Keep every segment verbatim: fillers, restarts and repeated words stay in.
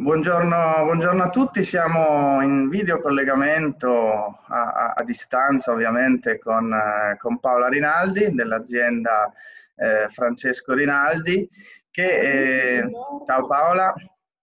Buongiorno, buongiorno a tutti, siamo in video collegamento a, a- a distanza ovviamente con, eh, con Paola Rinaldi dell'azienda eh, Francesco Rinaldi Ciao a tutti, che, eh, ciao buongiorno. Paola,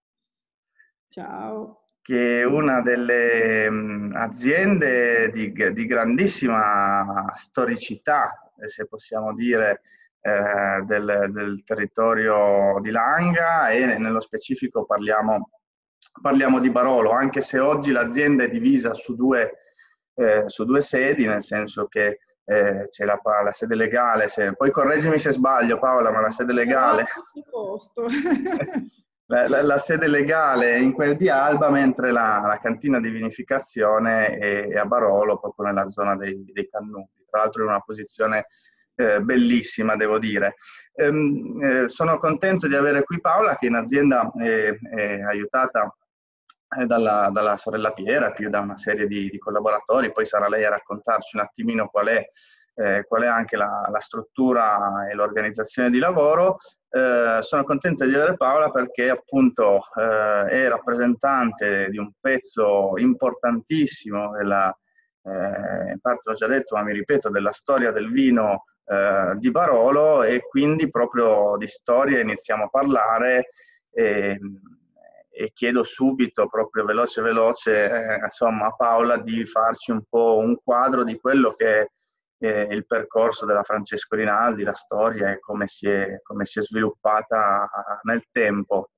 Ciao. che è una delle mh, aziende di, di grandissima storicità, eh, se possiamo dire, eh, del, del territorio di Langa e nello specifico parliamo, parliamo di Barolo, anche se oggi l'azienda è divisa su due, eh, su due sedi, nel senso che eh, c'è la, la sede legale, se, poi correggimi se sbaglio Paola, ma la sede No, legale tutto a posto. la, la- la sede legale è in quel di Alba, mentre la, la cantina di vinificazione è, è a Barolo, proprio nella zona dei, dei Cannuti. Tra l'altro in una posizione eh, bellissima, devo dire. Ehm, eh, sono contento di avere qui Paola, che in azienda è, è aiutata eh, dalla, dalla sorella Piera, più da una serie di, di collaboratori, poi sarà lei a raccontarci un attimino qual è, eh, qual è anche la, la struttura e l'organizzazione di lavoro. Eh, sono contento di avere Paola perché appunto eh, è rappresentante di un pezzo importantissimo della, eh, in parte l'ho già detto, ma mi ripeto, della storia del vino eh, di Barolo, e quindi proprio di storia iniziamo a parlare. E, e chiedo subito, proprio veloce veloce, eh, insomma, a Paola di farci un po' un quadro di quello che è eh, il percorso della Francesco Rinaldi, la storia e come si è, come si è sviluppata nel tempo.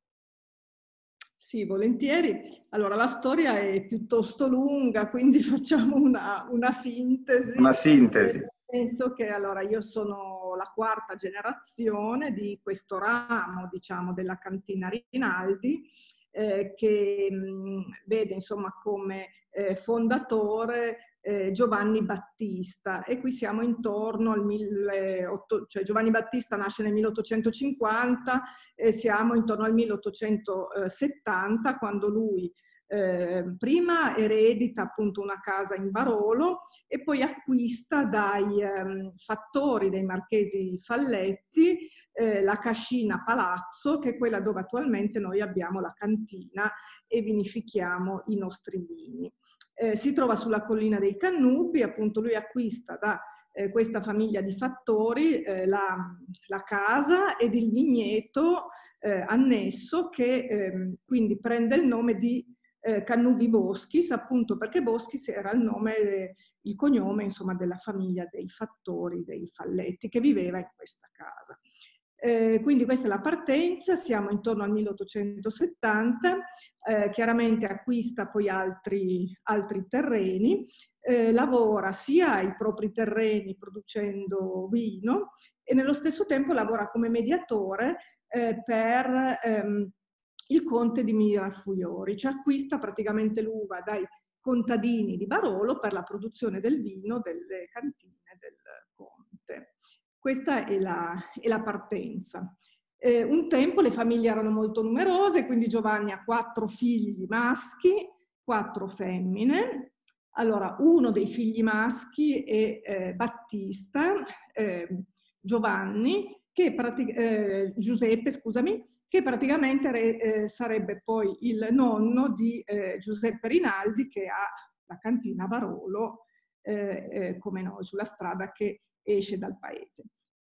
Sì, volentieri. Allora, la storia è piuttosto lunga, quindi facciamo una, una sintesi. Una Eh, sintesi. penso che allora io sono la quarta generazione di questo ramo, diciamo, della cantina Rinaldi, eh, che mh, vede insomma come eh, fondatore eh, Giovanni Battista, e qui siamo intorno al milleottocento, cioè Giovanni Battista nasce nel milleottocentocinquanta, e siamo intorno al milleottocentosettanta, quando lui eh, prima eredita appunto una casa in Barolo e poi acquista dai ehm, fattori dei Marchesi Falletti eh, la cascina Palazzo, che è quella dove attualmente noi abbiamo la cantina e vinifichiamo i nostri vini. Eh, si trova sulla collina dei Cannubi, appunto lui acquista da eh, questa famiglia di fattori eh, la, la casa ed il vigneto eh, annesso, che eh, quindi prende il nome di eh, Cannubi Boschis, appunto perché Boschis era il nome, eh, il cognome insomma della famiglia dei fattori, dei Falletti, che viveva in questa casa. Eh, quindi questa è la partenza, siamo intorno al milleottocentosettanta, eh, chiaramente acquista poi altri, altri terreni, eh, lavora sia ai propri terreni producendo vino e nello stesso tempo lavora come mediatore eh, per ehm, il conte di Mirafiori, cioè acquista praticamente l'uva dai contadini di Barolo per la produzione del vino delle cantine del conte. Questa è la, è la partenza. Eh, un tempo le famiglie erano molto numerose, quindi Giovanni ha quattro figli maschi, quattro femmine. Allora, uno dei figli maschi è eh, Battista, eh, Giovanni, che eh, Giuseppe, scusami, che praticamente re, eh, sarebbe poi il nonno di eh, Giuseppe Rinaldi, che ha la cantina Barolo, eh, eh, come noi, sulla strada che esce dal paese.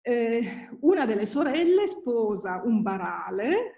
Eh, una delle sorelle sposa un barale,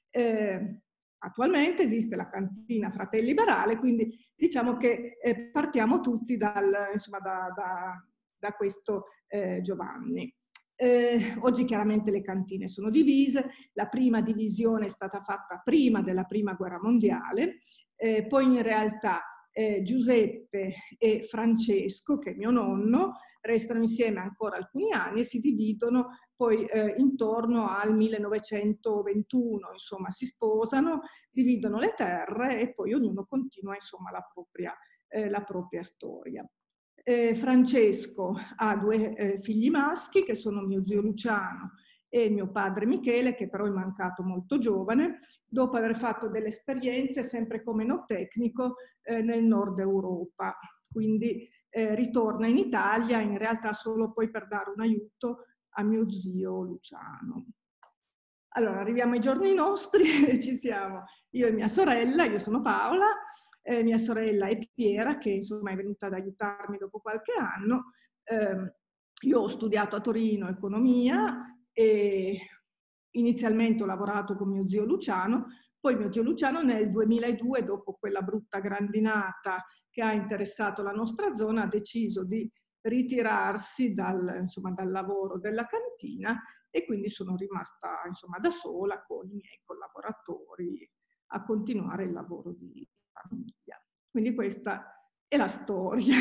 eh, attualmente esiste la cantina Fratelli Barale, quindi diciamo che eh, partiamo tutti dal, insomma, da, da, da questo eh, Giovanni. Eh, oggi chiaramente le cantine sono divise, la prima divisione è stata fatta prima della prima guerra mondiale, eh, poi in realtà eh, Giuseppe e Francesco, che è mio nonno, restano insieme ancora alcuni anni e si dividono poi eh, intorno al millenovecentoventuno, insomma si sposano, dividono le terre e poi ognuno continua insomma la propria, eh, la propria storia. Eh, Francesco ha due eh, figli maschi, che sono mio zio Luciano e mio padre Michele, che però è mancato molto giovane, dopo aver fatto delle esperienze sempre come no tecnico eh, nel nord Europa. Quindi eh, ritorna in Italia, in realtà solo poi per dare un aiuto a mio zio Luciano. Allora, arriviamo ai giorni nostri, ci siamo io e mia sorella, io sono Paola, eh, mia sorella è Piera, che insomma è venuta ad aiutarmi dopo qualche anno. Eh, io ho studiato a Torino economia e inizialmente ho lavorato con mio zio Luciano, poi mio zio Luciano nel duemiladue, dopo quella brutta grandinata che ha interessato la nostra zona, ha deciso di ritirarsi dal, insomma, dal lavoro della cantina e quindi sono rimasta insomma, da sola con i miei collaboratori a continuare il lavoro di famiglia. Quindi questa è la storia.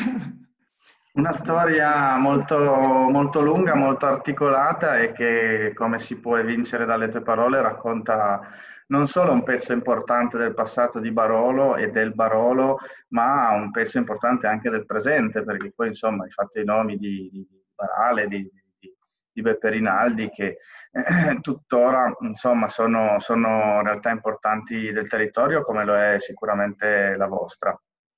Una storia molto, molto lunga, molto articolata e che, come si può evincere dalle tue parole, racconta non solo un pezzo importante del passato di Barolo e del Barolo, ma un pezzo importante anche del presente, perché poi insomma hai fatto i nomi di, di Barale, di, di, di Beppe Rinaldi, che eh, tuttora insomma sono, sono realtà importanti del territorio, come lo è sicuramente la vostra.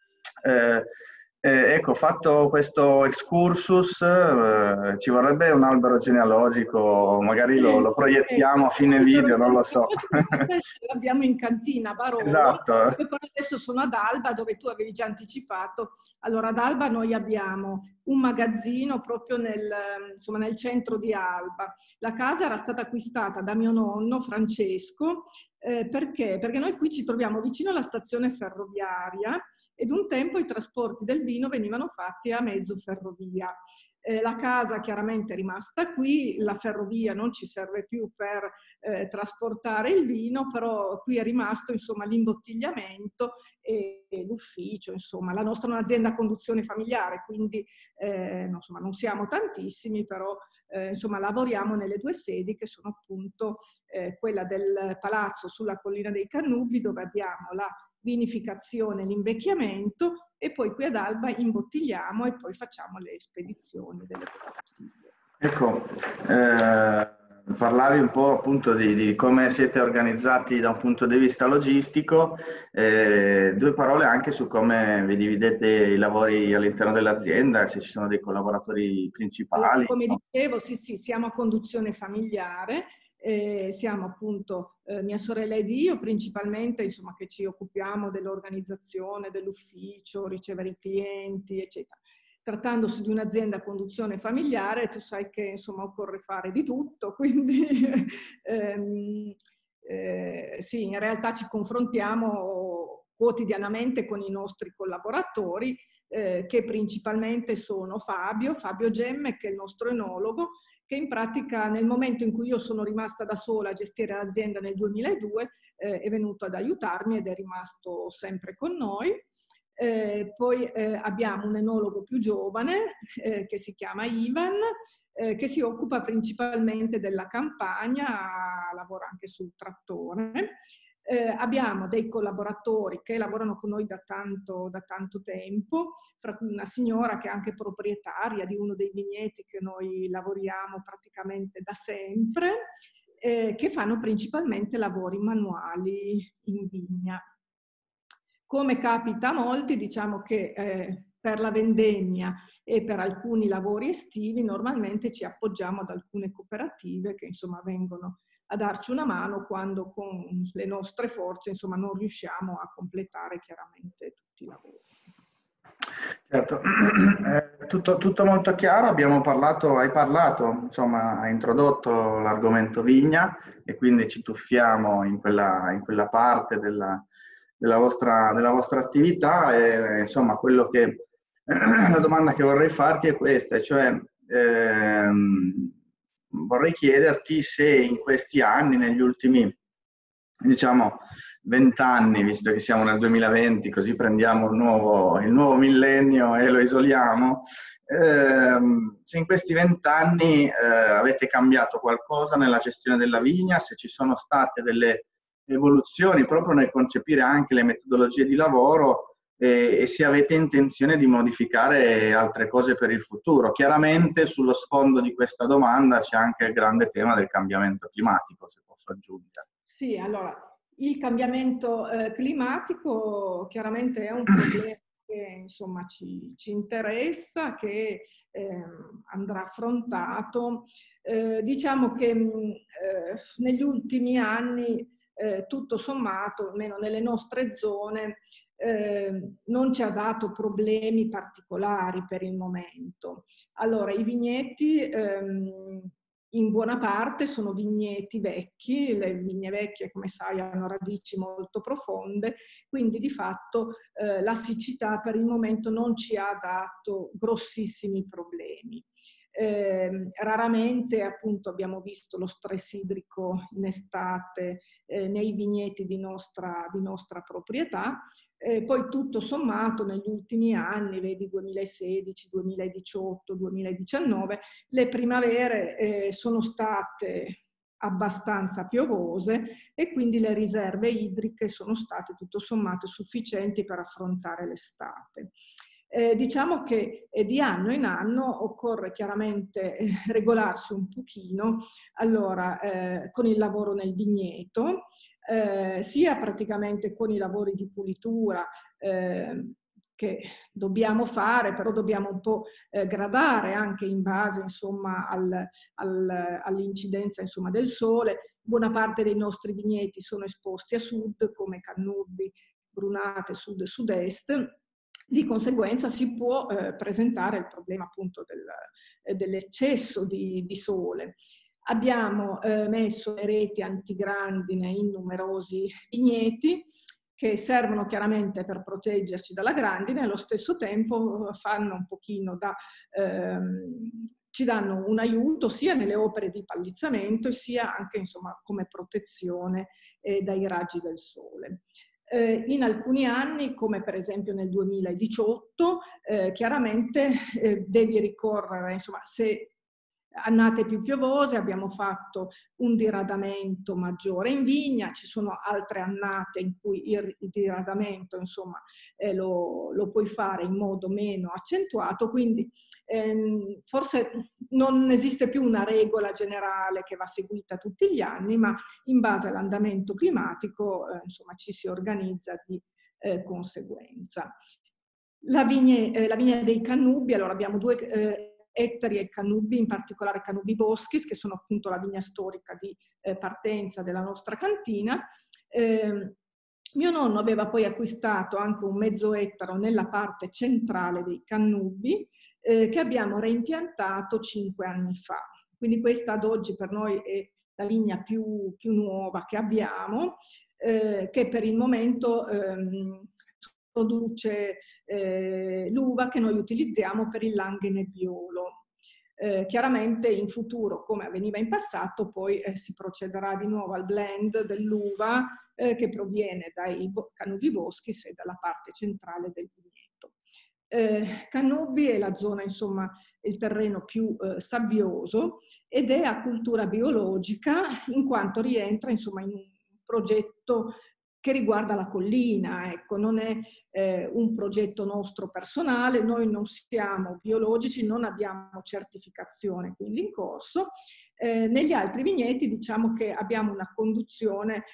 Eh, eh, ecco, fatto questo excursus, eh, ci vorrebbe un albero genealogico, magari lo, lo proiettiamo a fine video, non lo so. Ce l'abbiamo in cantina a Barolo, Esatto. e poi adesso sono ad Alba, dove tu avevi già anticipato. Allora, ad Alba noi abbiamo un magazzino proprio nel, insomma, nel centro di Alba. La casa era stata acquistata da mio nonno Francesco, eh, perché? Perché noi qui ci troviamo vicino alla stazione ferroviaria ed un tempo i trasporti del vino venivano fatti a mezzo ferrovia. Eh, la casa chiaramente è rimasta qui, la ferrovia non ci serve più per eh, trasportare il vino, però qui è rimasto insomma l'imbottigliamento e, e l'ufficio, insomma. La nostra è un'azienda a conduzione familiare, quindi eh, no, insomma, non siamo tantissimi, però eh, insomma, lavoriamo nelle due sedi che sono appunto eh, quella del palazzo sulla collina dei Cannubi, dove abbiamo la vinificazione, l'invecchiamento, e poi qui ad Alba imbottigliamo e poi facciamo le spedizioni delle bottiglie. Ecco, eh, parlavi un po' appunto di, di come siete organizzati da un punto di vista logistico, eh, due parole anche su come vi dividete i lavori all'interno dell'azienda, se ci sono dei collaboratori Allora, principali. come dicevo, sì, sì, siamo a conduzione familiare, eh, siamo appunto eh, mia sorella ed io principalmente, insomma, che ci occupiamo dell'organizzazione, dell'ufficio, ricevere i clienti, eccetera. Trattandosi di un'azienda a conduzione familiare, tu sai che insomma occorre fare di tutto, quindi ehm, eh, sì, in realtà ci confrontiamo quotidianamente con i nostri collaboratori, Eh, che principalmente sono Fabio, Fabio Gemme, che è il nostro enologo, che in pratica nel momento in cui io sono rimasta da sola a gestire l'azienda nel duemiladue eh, è venuto ad aiutarmi ed è rimasto sempre con noi. Eh, poi eh, abbiamo un enologo più giovane eh, che si chiama Ivan, eh, che si occupa principalmente della campagna, lavora anche sul trattore. Eh, abbiamo dei collaboratori che lavorano con noi da tanto, da tanto tempo, fra cui una signora che è anche proprietaria di uno dei vigneti che noi lavoriamo praticamente da sempre, eh, che fanno principalmente lavori manuali in vigna. Come capita a molti, diciamo che eh, per la vendemmia e per alcuni lavori estivi normalmente ci appoggiamo ad alcune cooperative che insomma vengono a darci una mano quando con le nostre forze insomma non riusciamo a completare chiaramente tutti i lavori. Certo, eh, tutto, tutto molto chiaro, abbiamo parlato, hai parlato, insomma, hai introdotto l'argomento vigna e quindi ci tuffiamo in quella, in quella parte della, della, vostra, della vostra attività e insomma quello che, la domanda che vorrei farti è questa, cioè ehm, vorrei chiederti se in questi anni, negli ultimi, diciamo, vent'anni, visto che siamo nel duemilaventi, così prendiamo il nuovo, il nuovo millennio e lo isoliamo, ehm, se in questi vent'anni eh, avete cambiato qualcosa nella gestione della vigna, se ci sono state delle evoluzioni proprio nel concepire anche le metodologie di lavoro e, e se avete intenzione di modificare altre cose per il futuro. Chiaramente sullo sfondo di questa domanda c'è anche il grande tema del cambiamento climatico, se posso aggiungere. Sì, allora, il cambiamento eh, climatico chiaramente è un problema che insomma ci, ci interessa, che eh, andrà affrontato. Eh, diciamo che mh, eh, negli ultimi anni, eh, tutto sommato, almeno nelle nostre zone, eh, non ci ha dato problemi particolari per il momento. Allora, i vigneti ehm, in buona parte sono vigneti vecchi, le vigne vecchie, come sai, hanno radici molto profonde, quindi di fatto eh, la siccità per il momento non ci ha dato grossissimi problemi. Eh, raramente appunto abbiamo visto lo stress idrico in estate eh, nei vigneti di nostra, di nostra proprietà. Eh, poi tutto sommato negli ultimi anni, vedi duemilasedici, duemiladiciotto, duemiladiciannove, le primavere eh, sono state abbastanza piovose e quindi le riserve idriche sono state tutto sommato sufficienti per affrontare l'estate. Eh, diciamo che eh, di anno in anno occorre chiaramente eh, regolarsi un pochino, allora eh, con il lavoro nel vigneto, eh, sia praticamente con i lavori di pulitura eh, che dobbiamo fare, però dobbiamo un po' eh, gradare anche in base insomma al, al, all'incidenza insomma del sole. Buona parte dei nostri vigneti sono esposti a sud come Cannubi, Brunate, sud e sud-est. Di conseguenza si può eh, presentare il problema appunto del, eh, dell'eccesso di, di sole. Abbiamo eh, messo le reti antigrandine in numerosi vigneti che servono chiaramente per proteggerci dalla grandine e allo stesso tempo fanno un pochino da, ehm, ci danno un aiuto sia nelle opere di pallizzamento sia anche insomma come protezione eh, dai raggi del sole. Eh, in alcuni anni, come per esempio nel duemiladiciotto, eh, chiaramente eh, devi ricorrere, insomma, se annate più piovose abbiamo fatto un diradamento maggiore in vigna, ci sono altre annate in cui il, il diradamento insomma eh, lo, lo puoi fare in modo meno accentuato, quindi ehm, forse non esiste più una regola generale che va seguita tutti gli anni, ma in base all'andamento climatico eh, insomma ci si organizza di eh, conseguenza. La vigna, eh, la vigna dei Cannubi, allora abbiamo due eh, ettari e Cannubi, in particolare Cannubi Boschis, che sono appunto la vigna storica di eh, partenza della nostra cantina. Eh, mio nonno aveva poi acquistato anche un mezzo ettaro nella parte centrale dei Cannubi, eh, che abbiamo reimpiantato cinque anni fa. Quindi questa ad oggi per noi è la vigna più, più nuova che abbiamo, eh, che per il momento ehm, produce eh, l'uva che noi utilizziamo per il Langhe Nebbiolo. Eh, chiaramente in futuro, come avveniva in passato, poi eh, si procederà di nuovo al blend dell'uva eh, che proviene dai Cannubi Boschis e dalla parte centrale del vigneto. Eh, Cannubi è la zona, insomma, il terreno più eh, sabbioso ed è a cultura biologica in quanto rientra, insomma, in un progetto che riguarda la collina, ecco, non è eh, un progetto nostro personale, noi non siamo biologici, non abbiamo certificazione quindi in corso. Eh, negli altri vigneti diciamo che abbiamo una conduzione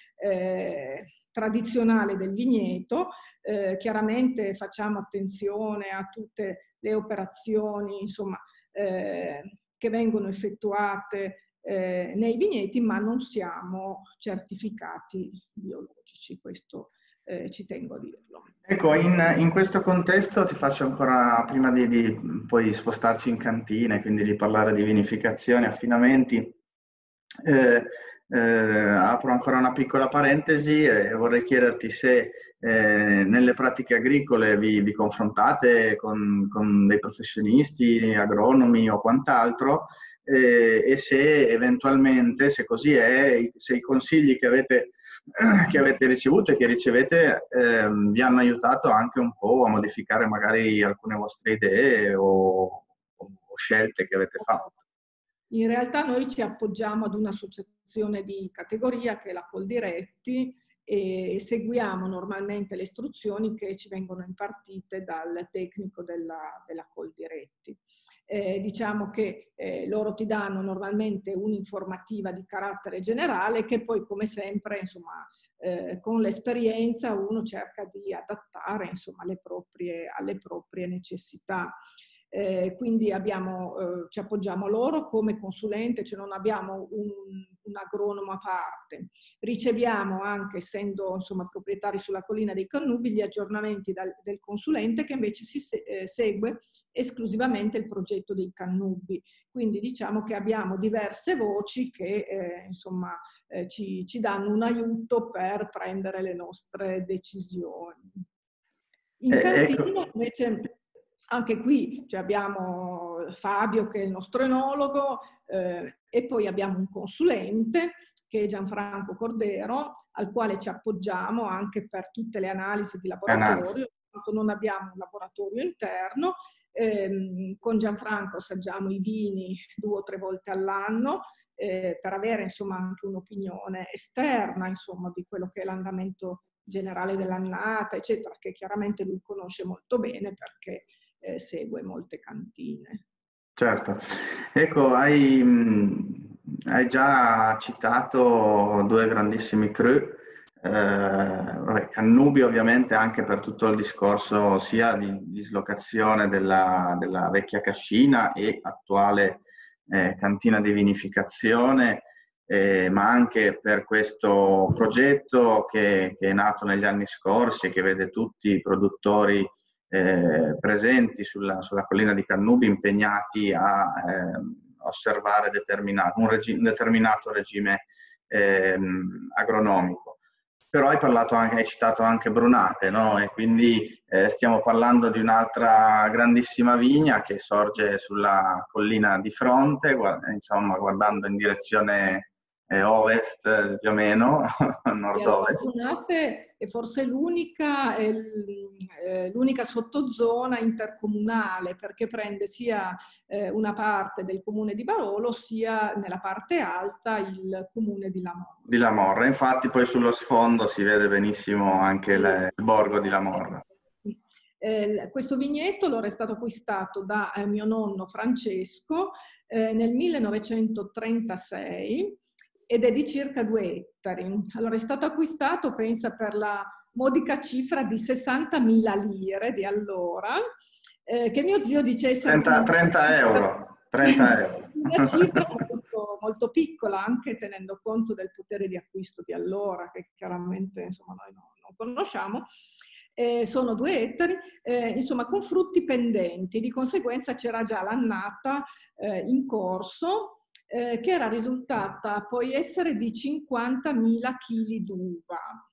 eh, tradizionale del vigneto, eh, chiaramente facciamo attenzione a tutte le operazioni, insomma, eh, che vengono effettuate Eh, nei vigneti, ma non siamo certificati biologici, questo eh, ci tengo a dirlo. Ecco, in, in questo contesto ti faccio ancora, prima di, di poi spostarci in cantina, quindi di parlare di vinificazione, affinamenti, eh, eh, apro ancora una piccola parentesi e vorrei chiederti se eh, nelle pratiche agricole vi, vi confrontate con, con dei professionisti, agronomi o quant'altro, eh, e se eventualmente, se così è, se i consigli che avete, che avete ricevuto e che ricevete eh, vi hanno aiutato anche un po' a modificare magari alcune vostre idee o, o scelte che avete fatto. In realtà noi ci appoggiamo ad un'associazione di categoria che è la Coldiretti e seguiamo normalmente le istruzioni che ci vengono impartite dal tecnico della, della Coldiretti. Eh, diciamo che eh, loro ti danno normalmente un'informativa di carattere generale che poi come sempre insomma eh, con l'esperienza uno cerca di adattare, insomma, alle proprie, alle proprie necessità. Eh, quindi abbiamo, eh, ci appoggiamo a loro come consulente, cioè non abbiamo un, un agronomo a parte. Riceviamo anche, essendo insomma, proprietari sulla collina dei Cannubi, gli aggiornamenti dal, del consulente, che invece si se, eh, segue esclusivamente il progetto dei Cannubi. Quindi diciamo che abbiamo diverse voci che eh, insomma, eh, ci, ci danno un aiuto per prendere le nostre decisioni. In Eh, cantina ecco. invece anche qui cioè, abbiamo Fabio che è il nostro enologo eh, e poi abbiamo un consulente che è Gianfranco Cordero, al quale ci appoggiamo anche per tutte le analisi di laboratorio. Non abbiamo un laboratorio interno, ehm, con Gianfranco assaggiamo i vini due o tre volte all'anno eh, per avere insomma anche un'opinione esterna insomma di quello che è l'andamento generale dell'annata, eccetera, che chiaramente lui conosce molto bene perché eh, segue molte cantine. Certo. Ecco, hai, hai già citato due grandissimi cru, eh, vabbè, Cannubi ovviamente anche per tutto il discorso sia di dislocazione della, della vecchia cascina e attuale eh, cantina di vinificazione, eh, ma anche per questo progetto che, che è nato negli anni scorsi e che vede tutti i produttori Eh, presenti sulla, sulla collina di Cannubi impegnati a eh, osservare determinato, un, regi- un determinato regime eh, agronomico. Però hai parlato anche, hai citato anche Brunate, no? E quindi eh, stiamo parlando di un'altra grandissima vigna che sorge sulla collina di fronte, guarda, insomma, guardando in direzione eh, ovest eh, più o meno, nord-ovest. Brunate è forse l'unica eh, l'unica sottozona intercomunale perché prende sia eh, una parte del comune di Barolo sia nella parte alta il comune di Lamorra. Di Lamorra, infatti poi sullo sfondo si vede benissimo anche il, il borgo di Lamorra. Eh, questo vigneto allora è stato acquistato da eh, mio nonno Francesco eh, nel millenovecentotrentasei ed è di circa due ettari. Allora è stato acquistato, pensa, per la modica cifra di sessantamila lire di allora, eh, che mio zio dicesse... trenta, trenta euro. trenta euro. Una cifra molto, molto piccola, anche tenendo conto del potere di acquisto di allora, che chiaramente insomma, noi non, non conosciamo. Eh, sono due ettari, eh, insomma, con frutti pendenti. Di conseguenza c'era già l'annata eh, in corso, eh, che era risultata poi essere di cinquantamila chili d'uva.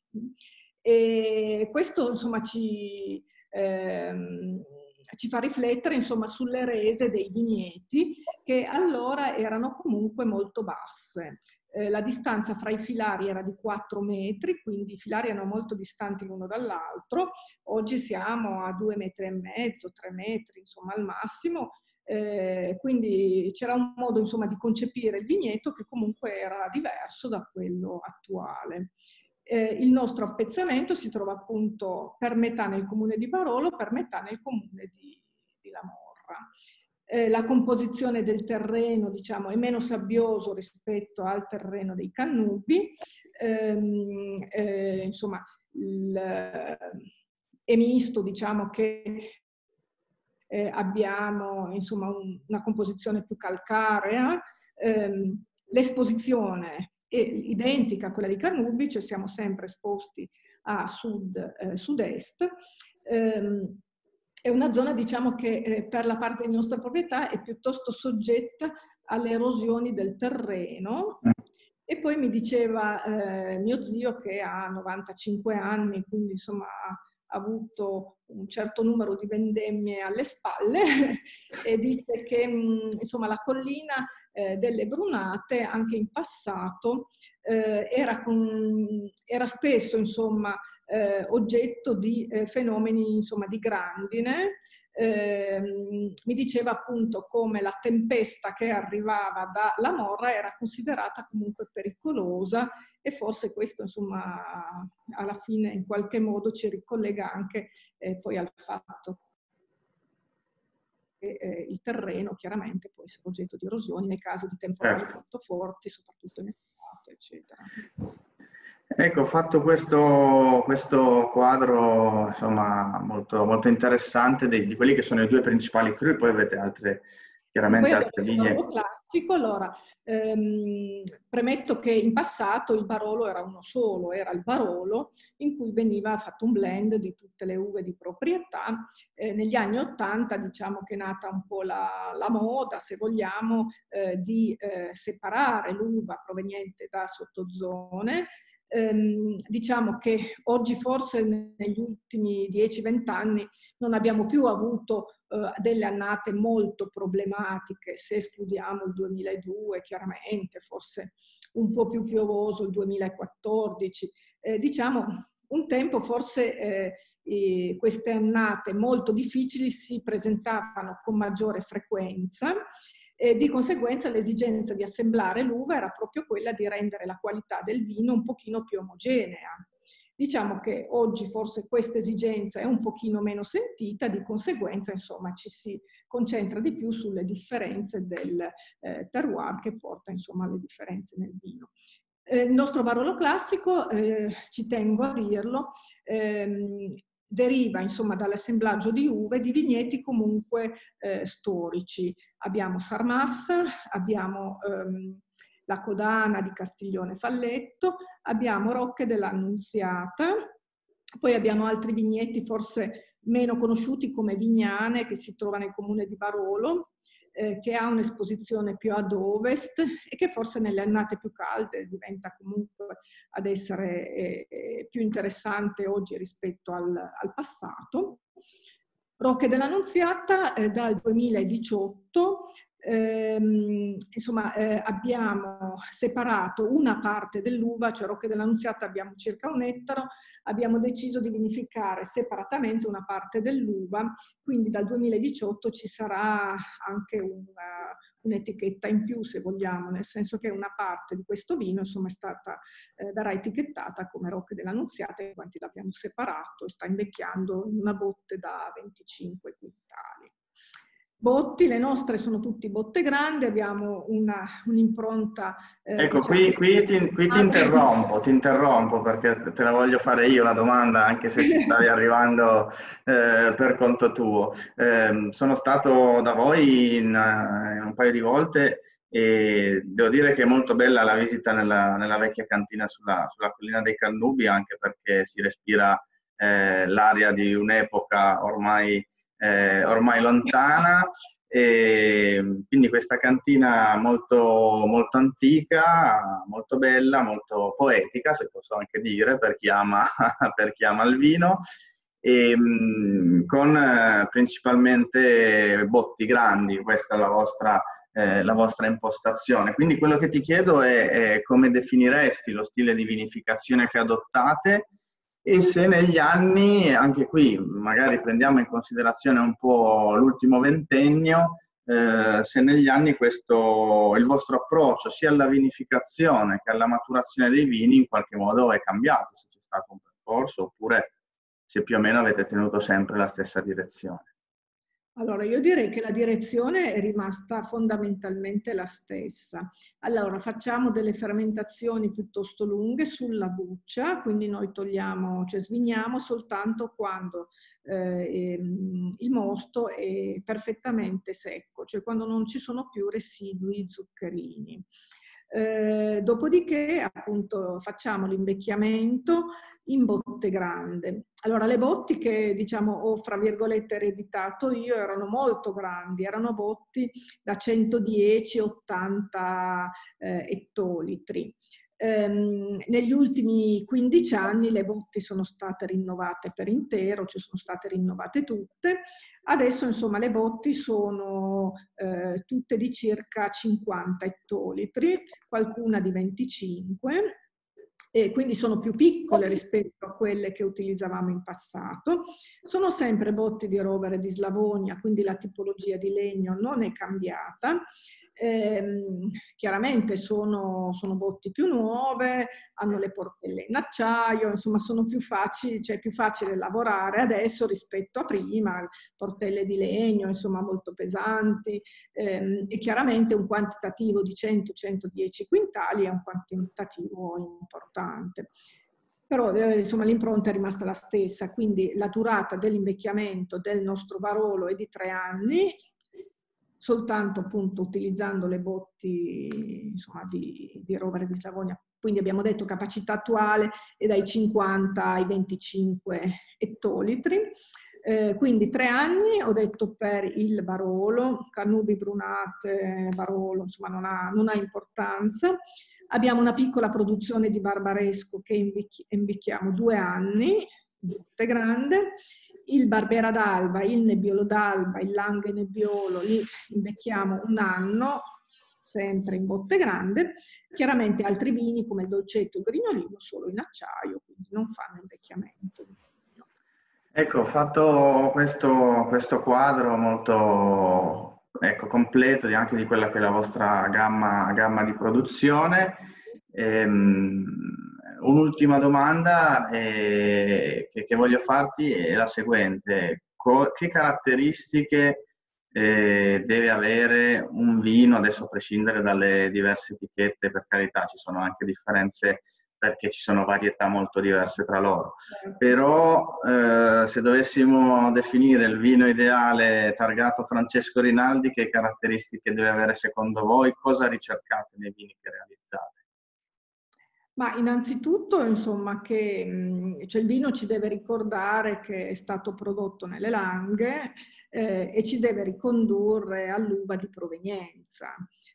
E questo, insomma, ci... Ehm, ci fa riflettere insomma sulle rese dei vigneti che allora erano comunque molto basse. Eh, la distanza fra i filari era di quattro metri, quindi i filari erano molto distanti l'uno dall'altro. Oggi siamo a due metri e mezzo, tre metri, insomma al massimo. Eh, quindi c'era un modo insomma di concepire il vigneto che comunque era diverso da quello attuale. Eh, il nostro appezzamento si trova appunto per metà nel comune di Barolo, per metà nel comune di, di Lamorra. Eh, la composizione del terreno, diciamo, è meno sabbioso rispetto al terreno dei Cannubi. Ehm, eh, insomma, il, è misto, diciamo che eh, abbiamo insomma un, una composizione più calcarea. Ehm, l'esposizione è identica a quella di Cannubi, cioè siamo sempre esposti a sud, eh, sud-est. Ehm, è una zona, diciamo, che eh, per la parte di nostra proprietà è piuttosto soggetta alle erosioni del terreno. E poi mi diceva eh, mio zio che ha novantacinque anni, quindi insomma ha avuto un certo numero di vendemmie alle spalle e dice che mh, insomma la collina eh, delle Brunate anche in passato eh, era, con, era spesso insomma eh, oggetto di eh, fenomeni insomma di grandine. Eh, mi diceva appunto come la tempesta che arrivava da Lamorra era considerata comunque pericolosa e forse questo insomma alla fine in qualche modo ci ricollega anche eh, poi al fatto che eh, il terreno chiaramente può essere oggetto di erosioni nel caso di temporali Certo. molto forti, soprattutto in estate, eccetera. Ecco, ho fatto questo, questo quadro, insomma, molto, molto interessante di, di quelli che sono i due principali cru, poi avete altre, E poi chiaramente abbiamo altre il Barolo linee. classico. Allora, ehm, premetto che in passato il Barolo era uno solo, era il Barolo in cui veniva fatto un blend di tutte le uve di proprietà. Eh, negli anni Ottanta diciamo che è nata un po' la, la moda, se vogliamo, eh, di eh, separare l'uva proveniente da sottozone. Ehm, diciamo che oggi forse negli ultimi dieci venti anni non abbiamo più avuto eh, delle annate molto problematiche, se escludiamo il duemiladue chiaramente, forse un po' più piovoso il duemilaquattordici. Eh, diciamo un tempo forse eh, eh, queste annate molto difficili si presentavano con maggiore frequenza e di conseguenza l'esigenza di assemblare l'uva era proprio quella di rendere la qualità del vino un pochino più omogenea. Diciamo che oggi forse questa esigenza è un pochino meno sentita, di conseguenza insomma ci si concentra di più sulle differenze del eh, terroir che porta insomma alle differenze nel vino. Eh, il nostro Barolo classico, eh, ci tengo a dirlo, ehm, deriva insomma dall'assemblaggio di uve di vigneti comunque eh, storici. Abbiamo Sarmassa, abbiamo ehm, la Codana di Castiglione Falletto, abbiamo Rocche dell'Annunziata, poi abbiamo altri vigneti forse meno conosciuti come Vignane che si trova nel comune di Barolo, eh, che ha un'esposizione più ad ovest e che forse nelle annate più calde diventa comunque ad essere eh, più interessante oggi rispetto al, al passato. Rocche dell'Annunziata eh, dal duemiladiciotto ehm, insomma eh, abbiamo separato una parte dell'uva, cioè Rocche dell'Annunziata abbiamo circa un ettaro, abbiamo deciso di vinificare separatamente una parte dell'uva, quindi dal duemiladiciotto ci sarà anche una, un'etichetta in più se vogliamo, nel senso che una parte di questo vino insomma è stata, eh, verrà etichettata come Rocche dell'Annunziata in quanto l'abbiamo separato e sta invecchiando in una botte da venticinque quintali. Botti, le nostre sono tutte botte grandi, abbiamo una, un'impronta eh, Ecco, diciamo qui, qui, ti, qui ti interrompo, ti interrompo perché te la voglio fare io la domanda, anche se ci stavi arrivando eh, per conto tuo. Eh, sono stato da voi in, in un paio di volte e devo dire che è molto bella la visita nella, nella vecchia cantina sulla, sulla collina dei Cannubi, anche perché si respira eh, l'aria di un'epoca ormai, eh, ormai lontana. E quindi questa cantina molto, molto antica, molto bella, molto poetica, se posso anche dire, per chi ama, per chi ama il vino, e, mh, con eh, principalmente botti grandi, questa è la vostra, eh, la vostra impostazione. Quindi quello che ti chiedo è, è come definiresti lo stile di vinificazione che adottate e se negli anni, anche qui magari prendiamo in considerazione un po' l'ultimo ventennio, eh, se negli anni questo, il vostro approccio sia alla vinificazione che alla maturazione dei vini in qualche modo è cambiato, se c'è stato un percorso oppure se più o meno avete tenuto sempre la stessa direzione. Allora, io direi che la direzione è rimasta fondamentalmente la stessa. Allora, facciamo delle fermentazioni piuttosto lunghe sulla buccia, quindi noi togliamo, cioè svigniamo soltanto quando eh, il mosto è perfettamente secco, cioè quando non ci sono più residui zuccherini. Eh, dopodiché, appunto, facciamo l'invecchiamento in botte grande. Allora, le botti che, diciamo, ho, fra virgolette, ereditato io erano molto grandi, erano botti da centodieci ottanta eh, ettolitri. Ehm, negli ultimi quindici anni le botti sono state rinnovate per intero, cioè sono state rinnovate tutte. Adesso, insomma, le botti sono eh, tutte di circa cinquanta ettolitri, qualcuna di venticinque, e quindi sono più piccole rispetto a quelle che utilizzavamo in passato. Sono sempre botti di rovere di Slavonia, quindi la tipologia di legno non è cambiata. ehm, chiaramente sono, sono botti più nuove, hanno le portelle in acciaio, insomma sono più facili, cioè è più facile lavorare adesso rispetto a prima, portelle di legno, insomma molto pesanti, ehm, e chiaramente un quantitativo di cento centodieci quintali è un quantitativo importante. Però eh, insomma l'impronta è rimasta la stessa, quindi la durata dell'invecchiamento del nostro Barolo è di tre anni, soltanto appunto utilizzando le botti insomma, di, di Rovere di Slavonia. Quindi abbiamo detto capacità attuale è dai cinquanta ai venticinque ettolitri. Eh, quindi tre anni, ho detto per il Barolo, Cannubi, Brunate, Barolo, insomma non ha, non ha importanza. Abbiamo una piccola produzione di Barbaresco che invecchiamo due anni, botte grande. Il Barbera d'Alba, il Nebbiolo d'Alba, il Langhe Nebbiolo, li invecchiamo un anno, sempre in botte grande. Chiaramente altri vini come il Dolcetto e il Grignolino solo in acciaio, quindi non fanno invecchiamento. Ecco, ho fatto questo, questo quadro molto ecco, completo di, anche di quella che è la vostra gamma, gamma di produzione. Ehm, un'ultima domanda eh, che, che voglio farti è la seguente. Co- che caratteristiche eh, deve avere un vino, adesso a prescindere dalle diverse etichette, per carità, ci sono anche differenze perché ci sono varietà molto diverse tra loro. Però eh, se dovessimo definire il vino ideale targato Francesco Rinaldi, che caratteristiche deve avere secondo voi? Cosa ricercate nei vini che realizzate? Ma innanzitutto, insomma, che cioè il vino ci deve ricordare che è stato prodotto nelle Langhe eh, e ci deve ricondurre all'uva di provenienza.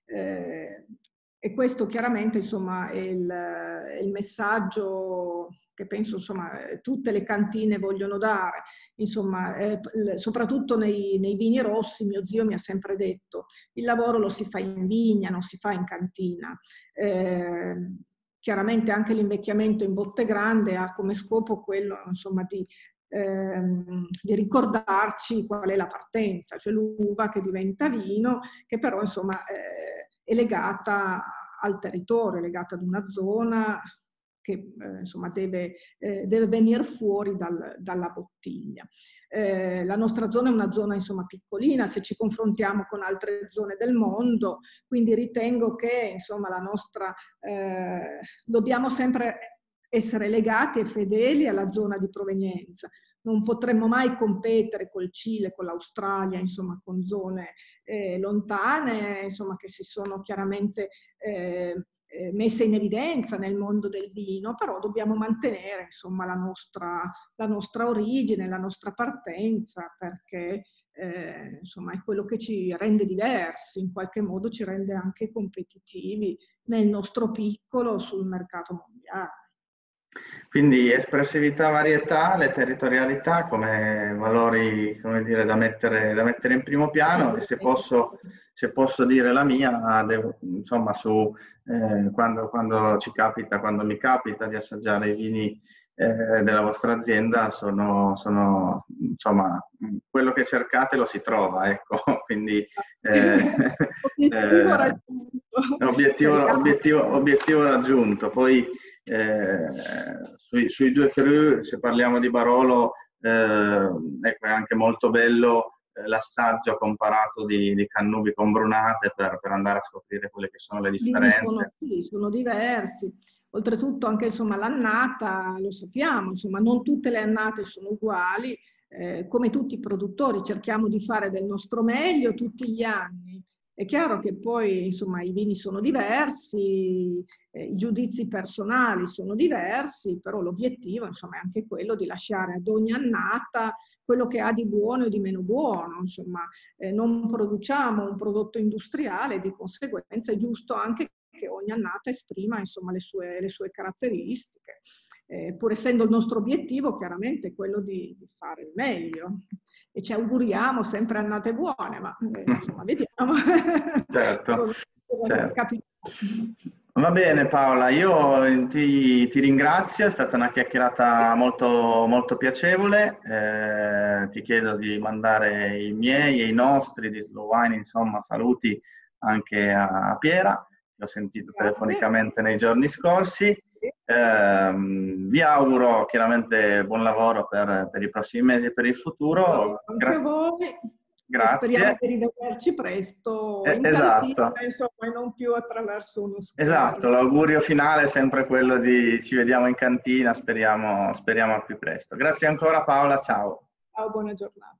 Eh, e questo chiaramente, insomma, è il, è il messaggio che penso, insomma, tutte le cantine vogliono dare. Insomma, eh, soprattutto nei, nei vini rossi, mio zio mi ha sempre detto, il lavoro lo si fa in vigna, non si fa in cantina. Eh, Chiaramente anche l'invecchiamento in botte grande ha come scopo quello, insomma, di, ehm, di ricordarci qual è la partenza, cioè l'uva che diventa vino, che però insomma eh, è legata al territorio, è legata ad una zona che eh, insomma deve, eh, deve venire fuori dal, dalla bottiglia. Eh, la nostra zona è una zona insomma piccolina se ci confrontiamo con altre zone del mondo, quindi ritengo che insomma la nostra eh, dobbiamo sempre essere legati e fedeli alla zona di provenienza. Non potremmo mai competere col Cile, con l'Australia, insomma con zone eh, lontane, insomma che si sono chiaramente eh, messe in evidenza nel mondo del vino, però dobbiamo mantenere insomma la nostra, la nostra origine, la nostra partenza, perché eh, insomma è quello che ci rende diversi, in qualche modo ci rende anche competitivi nel nostro piccolo sul mercato mondiale. Quindi espressività varietale, territorialità come valori, come dire, da mettere, da mettere in primo piano, e se posso, se posso dire la mia, devo, insomma, su, eh, quando, quando ci capita, quando mi capita di assaggiare i vini eh, della vostra azienda, sono, sono, insomma, quello che cercate lo si trova, ecco, quindi eh, obiettivo eh, raggiunto. obiettivo, obiettivo, obiettivo raggiunto. Poi eh, sui, sui due cru, se parliamo di Barolo, eh, ecco, è anche molto bello eh, l'assaggio comparato di, di Cannubi con Brunate per, per andare a scoprire quelle che sono le differenze. Sono, sì, sono diversi. Oltretutto anche insomma l'annata, lo sappiamo, insomma non tutte le annate sono uguali, eh, come tutti i produttori cerchiamo di fare del nostro meglio tutti gli anni. È chiaro che poi insomma i vini sono diversi, eh, i giudizi personali sono diversi, però l'obiettivo insomma è anche quello di lasciare ad ogni annata quello che ha di buono e di meno buono. Insomma, eh, non produciamo un prodotto industriale, di conseguenza è giusto anche che ogni annata esprima insomma, le, sue, le sue caratteristiche. Eh, pur essendo il nostro obiettivo chiaramente quello di, di fare il meglio. E ci auguriamo sempre annate buone, ma eh, insomma vediamo. Certo, cosa, cosa certo. Va bene Paola, io ti, ti ringrazio, è stata una chiacchierata molto, molto piacevole, eh, ti chiedo di mandare i miei e i nostri di Slow Wine, insomma, saluti anche a Piera, che ho sentito Grazie. telefonicamente nei giorni scorsi. Eh, vi auguro chiaramente buon lavoro per, per i prossimi mesi e per il futuro. Anche Gra a voi. grazie. Speriamo di rivederci presto Eh, in esatto. cantina, insomma, e non più attraverso uno schermo. Esatto, l'augurio finale è sempre quello di ci vediamo in cantina, speriamo, speriamo al più presto. Grazie ancora Paola, ciao. Ciao, buona giornata.